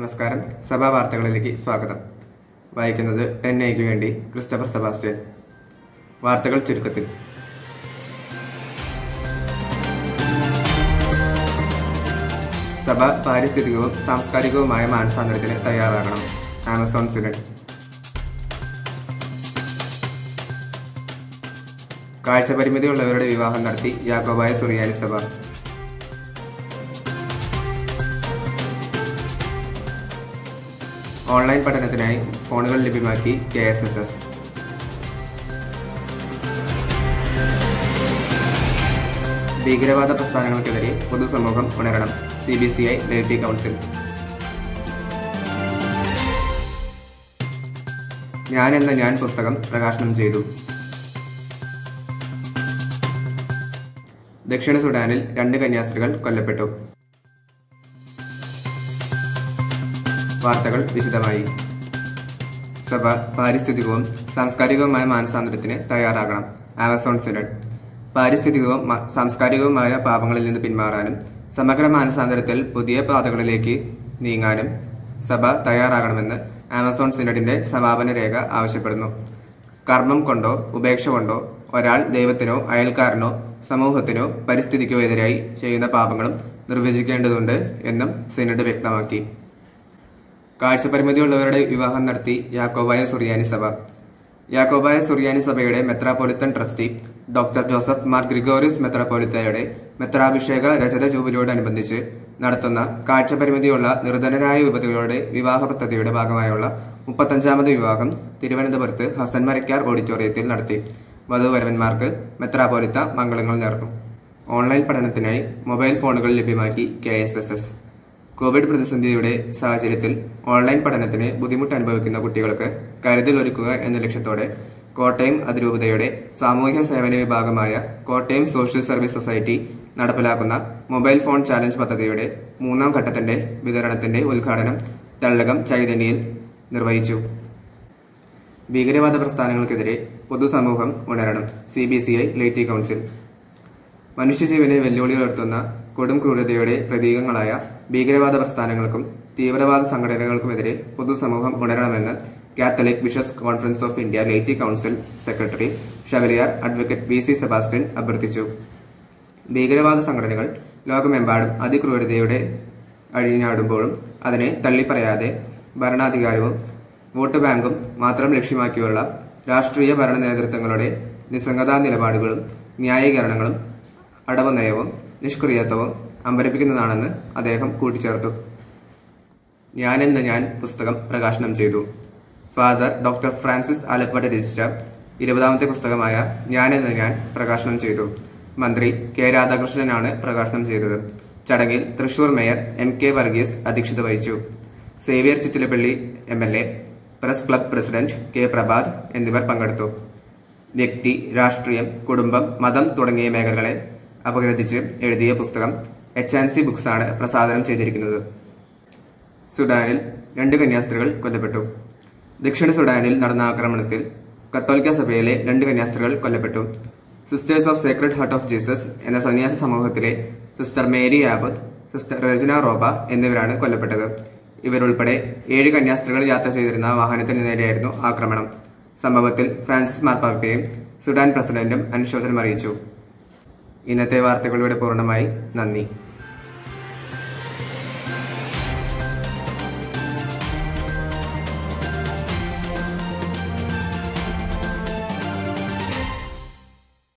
നമസ്കാരം. സഭാ വാർത്തകളിലേക്ക് സ്വാഗതം. വായിക്കുന്നത് 10 വേണ്ടി ക്രിസ്റ്റഫർ സെബാസ്റ്റ്യൻ. വാർത്തകൾ ചുരുക്കത്തിൽ. സഭ പാരിസ്ഥിതികവും സാംസ്കാരികവുമായ മാനസാന്തരത്തിന് തയ്യാറാകണം. Amazon synod. കാഴ്ചപരിമിതിയുള്ളവരുടെ വിവാഹം നടത്തി യാക്കോബായ സുറിയാനി സഭ. ഓൺലൈൻ പഠനത്തിനായി ഫോണുകൾ ലഭ്യമാക്കി KSSS. ഭീകരവാദ പ്രസ്ഥാനങ്ങൾക്കെതിരെ പൊതുസമൂഹം ഉണരണം. CBCI deputy council. ഞാൻ എന്ന ഞാൻ പുസ്തകം പ്രകാശനം ചെയ്തു. ദക്ഷിണ സുഡാനിൽ 2 കന്യാസ്ത്രീകൾ കൊല്ലപ്പെട്ടു. വാർത്തകൾ വിശദമായി. സഭ പാരിസ്ഥിതികവും സാംസ്കാരികവുമായ മാനസാന്തരത്തിന് തയ്യാറാകണം. Amazon synod. പാരിസ്ഥിതികവും സാംസ്കാരികവുമായ പാപങ്ങളിൽ നിന്ന് പിന്മാറാനും സമഗ്ര മാനസാന്തരത്തിൽ പുതിയ പാതകളിലേക്ക് നീങ്ങാനും സഭ തയ്യാറാകണമെന്ന് ആമസോൺ സിനഡിന്റെ സമാപന രേഖ ആവശ്യപ്പെടുന്നു. കർമ്മം കൊണ്ടോ ഉപേക്ഷ കൊണ്ടോ ഒരാൾ ദൈവത്തിനോ അയൽക്കാരനോ സമൂഹത്തിനോ പരിസ്ഥിതിക്കോ എതിരായി ചെയ്യുന്ന പാപങ്ങളും നിർവചിക്കേണ്ടതുണ്ട് എന്നും സിനഡ് വ്യക്തമാക്കി. കാഴ്ചപരിമിതിയുള്ളവരുടെ വിവാഹം നടത്തി യാക്കോബായ സുറിയാനി സഭ. യാക്കോബായ സുറിയാനി സഭയുടെ മെത്രാപ്പൊലിത്തൻ trustee doctor Joseph Mar Gregorios മെത്രാപ്പൊലിത്തയുടെ മെത്രാഭിഷേക രജത ജൂബിലിയോടനുബന്ധിച്ച് നടത്തുന്ന കാഴ്ചപരിമിതിയുള്ള നിർധനരായ യുവതികളുടെ വിവാഹ പദ്ധതിയുടെ ഭാഗമായുള്ള 35ാമത് വിവാഹം തിരുവനന്തപുരത്ത് ഹസൻ മരക്കാർ ഓഡിറ്റോറിയത്തിൽ നടത്തി. വധുവരന്മാർക്ക് മെത്രാപ്പൊലിത്ത മംഗളങ്ങൾ നേർന്നു. ഓൺലൈൻ പഠനത്തിനായി മൊബൈൽ ഫോണുകൾ ലഭ്യമാക്കി KSSS. കോവിഡ് പ്രതിസന്ധിയുടെ സാഹചര്യത്തിൽ ഓൺലൈൻ പഠനത്തിന് ബുദ്ധിമുട്ട് അനുഭവിക്കുന്ന കുട്ടികൾക്ക് കരുതൽ ഒരുക്കുക എന്ന ലക്ഷ്യത്തോടെ കോട്ടയം അതിരൂപതയുടെ സാമൂഹ്യ സേവന വിഭാഗമായ കോട്ടയം സോഷ്യൽ സർവീസ് സൊസൈറ്റി നടപ്പിലാക്കുന്ന മൊബൈൽ ഫോൺ ചാലഞ്ച് പദ്ധതിയുടെ 3ാം ഘട്ടത്തിന്റെ വിതരണത്തിന്റെ ഉദ്ഘാടനം തള്ളകം ചൈതന്യയിൽ നിർവഹിച്ചു. ഭീകരവാദ പ്രസ്ഥാനങ്ങൾക്കെതിരെ പൊതുസമൂഹം ഉണരണം. CBCI deputy council. മനുഷ്യജീവനെ വെല്ലുവിളി ഉയർത്തുന്ന കൊടും ക്രൂരതയുടെ പ്രതീകങ്ങളായ ഭീകരവാദ പ്രസ്ഥാനങ്ങൾക്കും തീവ്രവാദ സംഘടനകൾക്കുമെതിരെ പൊതുസമൂഹം ഉണരണമെന്ന് Catholic bishops conference of India deputy council secretary chevalier advocate VC Sebastian അഭ്യർത്ഥിച്ചു. ഭീകരവാദ സംഘടനകൾ ലോകമെമ്പാടും അതിക്രൂരതയുടെ അഴിഞ്ഞാടുമ്പോഴും അതിനെ തള്ളിപ്പറയാതെ ഭരണാധികാരവും വോട്ട് ബാങ്കും മാത്രം ലക്ഷ്യമാക്കിയുള്ള രാഷ്ട്രീയ ഭരണ നേതൃത്വങ്ങളുടെ നിസ്സംഗതാ നിലപാടുകളും ന്യായീകരണങ്ങളും അടവ് നയവും നിഷ്ക്രിയത്വവും അമ്പരപ്പിക്കുന്നതാണെന്ന് അദ്ദേഹം കൂട്ടിച്ചേർത്തു. ഞാൻ എന്ന ഞാൻ പുസ്തകം പ്രകാശനം ചെയ്തു. ഫാദർ ഡോക്ടർ ഫ്രാൻസിസ് ആലപ്പാട് രചിച്ച 20ാമത്തെ പുസ്തകമായ ഞാൻ എന്ന ഞാൻ പ്രകാശനം ചെയ്തു. മന്ത്രി K രാധാകൃഷ്ണനാണ് പ്രകാശനം ചെയ്തത്. ചടങ്ങിൽ തൃശൂർ മേയർ MK വർഗീസ് അധ്യക്ഷത വഹിച്ചു. Xavier Chittilappilly MLA, press club president K Prabhath എന്നിവർ പങ്കെടുത്തു. വ്യക്തി, രാഷ്ട്രീയം, കുടുംബം, മതം തുടങ്ങിയ മേഖലകളെ അപഗ്രഥിച്ച് എഴുതിയ പുസ്തകം H&C ബുക്സാണ് പ്രസാധനം ചെയ്തിരിക്കുന്നത്. സുഡാനിൽ 2 കന്യാസ്ത്രീകൾ കൊല്ലപ്പെട്ടു. ദക്ഷിണ സുഡാനിൽ നടന്ന ആക്രമണത്തിൽ കത്തോലിക്ക സഭയിലെ 2 കന്യാസ്ത്രീകൾ കൊല്ലപ്പെട്ടു. Sisters of sacred heart of Jesus എന്ന സന്യാസ സമൂഹത്തിലെ sister Mary Abbath, sister Regina Roba എന്നിവരാണ് കൊല്ലപ്പെട്ടത്. ഇവരുൾപ്പെടെ 7 കന്യാസ്ത്രീകൾ യാത്ര ചെയ്തിരുന്ന വാഹനത്തിന് നേരെയായിരുന്നു ആക്രമണം. സംഭവത്തിൽ ഫ്രാൻസിസ് മാർപ്പാപ്പയും സുഡാൻ പ്രസിഡന്റും അനുശോചനം അറിയിച്ചു. ഇന്നത്തെ വാർത്തകളുടെ പൂർണ്ണമായി. നന്ദി.